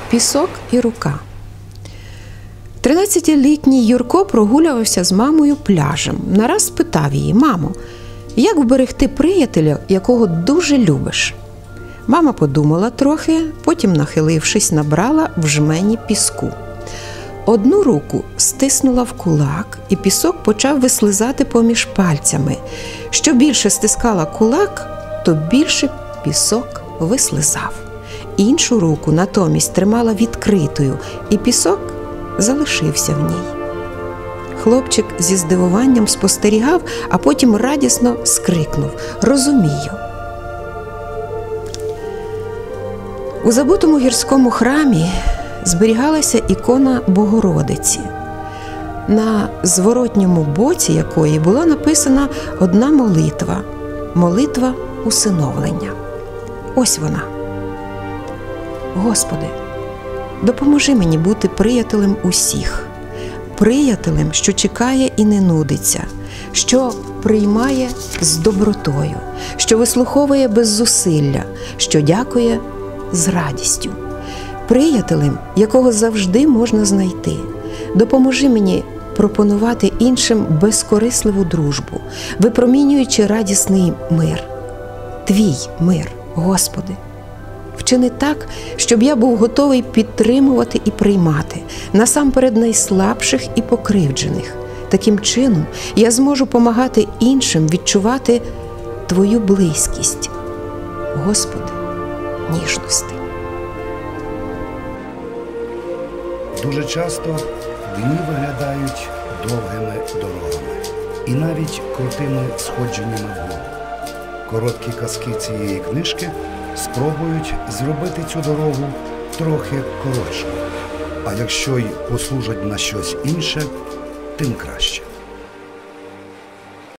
Пісок і рука. 13-літній Юрко прогулювався з мамою пляжем. Нараз спитав її: «Мамо, як вберегти приятеля, якого дуже любиш?» Мама подумала трохи, потім, нахилившись, набрала в жмені піску. Одну руку стиснула в кулак, і пісок почав вислизати поміж пальцями. Що більше стискала кулак, то більше пісок вислизав. Іншу руку натомість тримала відкритою, і пісок залишився в ній. Хлопчик зі здивуванням спостерігав, а потім радісно скрикнув: «Розумію!» У забутому гірському храмі зберігалася ікона Богородиці, на зворотньому боці якої була написана одна молитва – молитва усиновлення. Ось вона. «Господи, допоможи мені бути приятелем усіх, приятелем, що чекає і не нудиться, що приймає з добротою, що вислуховує без зусилля, що дякує з радістю, приятелем, якого завжди можна знайти. Допоможи мені пропонувати іншим безкорисливу дружбу, випромінюючи радісний мир. Твій мир, Господи. Вчини так, щоб я був готовий підтримувати і приймати, насамперед найслабших і покривджених. Таким чином я зможу помагати іншим відчувати Твою близькість. Господи, ніжності». Дуже часто дні виглядають довгими дорогами і навіть крутими сходженнями вгору. Короткі казки цієї книжки спробують зробити цю дорогу трохи коротшою. А якщо й послужать на щось інше, тим краще.